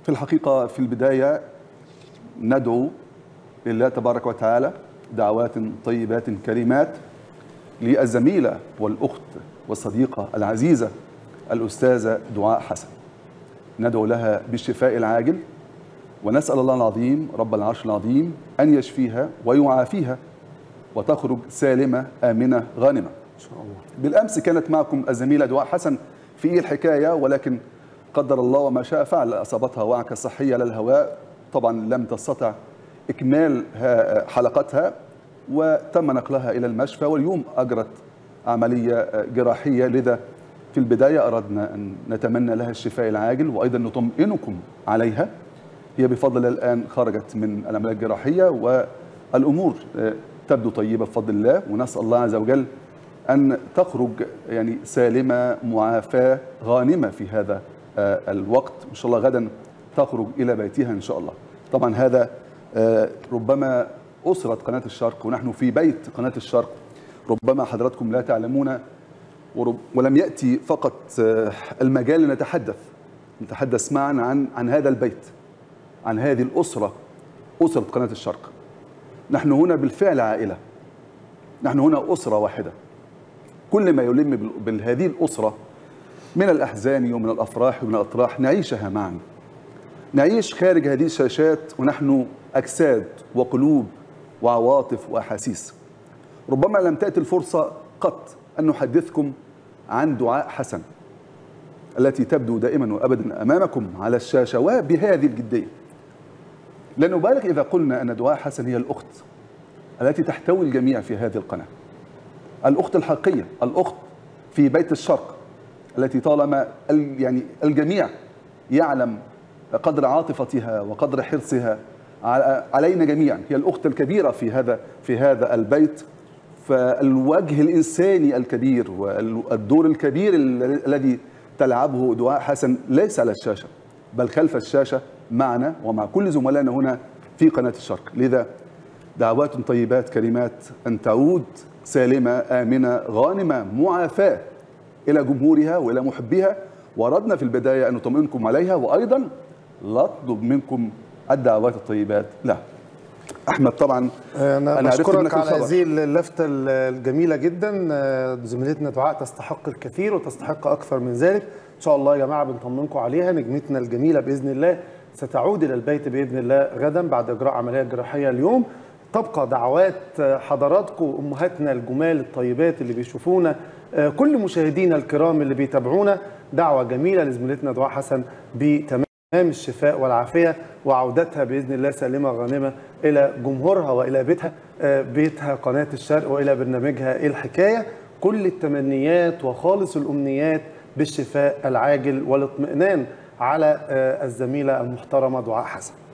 في الحقيقة في البداية ندعو لله تبارك وتعالى دعوات طيبات كريمات للزميلة والأخت والصديقة العزيزة الأستاذة دعاء حسن. ندعو لها بالشفاء العاجل، ونسأل الله العظيم رب العرش العظيم أن يشفيها ويعافيها وتخرج سالمة آمنة غانمة إن شاء الله. بالأمس كانت معكم الزميلة دعاء حسن في الحكاية، ولكن قدر الله وما شاء فعل، أصابتها وعكة صحية للهواء، طبعا لم تستطع إكمال حلقتها وتم نقلها إلى المشفى، واليوم أجرت عملية جراحية. لذا في البداية أردنا أن نتمنى لها الشفاء العاجل وأيضا نطمئنكم عليها. هي بفضل الله الآن خرجت من العملية الجراحية والأمور تبدو طيبة بفضل الله، ونسأل الله عز وجل أن تخرج يعني سالمة معافاة غانمة في هذا الوقت. إن شاء الله غدا تخرج إلى بيتها إن شاء الله. طبعا هذا ربما أسرة قناة الشرق ونحن في بيت قناة الشرق. ربما حضراتكم لا تعلمون ولم يأتي فقط المجال نتحدث معا عن هذا البيت، عن هذه الأسرة، أسرة قناة الشرق. نحن هنا بالفعل عائلة، نحن هنا أسرة واحدة. كل ما يلم بهذه الأسرة من الأحزان ومن الأفراح ومن الأطراح نعيشها معا، نعيش خارج هذه الشاشات ونحن أجساد وقلوب وعواطف وأحاسيس. ربما لم تأتي الفرصة قط أن نحدثكم عن دعاء حسن التي تبدو دائما وأبدا أمامكم على الشاشة وبهذه الجدية. لا نبالغ إذا قلنا أن دعاء حسن هي الأخت التي تحتوي الجميع في هذه القناة، الأخت الحقيقية، الأخت في بيت الشرق التي طالما يعني الجميع يعلم قدر عاطفتها وقدر حرصها علينا جميعا. هي الأخت الكبيرة في هذا البيت، فالوجه الإنساني الكبير والدور الكبير الذي تلعبه دعاء حسن ليس على الشاشة بل خلف الشاشة معنا ومع كل زملائنا هنا في قناة الشرق. لذا دعوات طيبات كريمات أن تعود سالمة آمنة غانمة معافاة إلى جمهورها وإلى محبيها. وأردنا في البداية أن نطمئنكم عليها وأيضا نطلب منكم الدعوات الطيبات لا. أحمد طبعا أنا بشكرك على هذه اللفتة الجميلة جدا. زميلتنا دعاء تستحق الكثير وتستحق أكثر من ذلك. إن شاء الله يا جماعة بنطمنكم عليها. نجمتنا الجميلة بإذن الله ستعود إلى البيت بإذن الله غدا بعد إجراء عملية جراحية اليوم. تبقى دعوات حضراتكم أمهاتنا الجمال الطيبات اللي بيشوفونا، كل مشاهدينا الكرام اللي بيتابعونا، دعوة جميلة لزميلتنا دعاء حسن بتمام الشفاء والعافية وعودتها بإذن الله سالمة غانمة إلى جمهورها وإلى بيتها قناة الشرق وإلى برنامجها الحكاية. كل التمنيات وخالص الأمنيات بالشفاء العاجل والاطمئنان على الزميلة المحترمة دعاء حسن.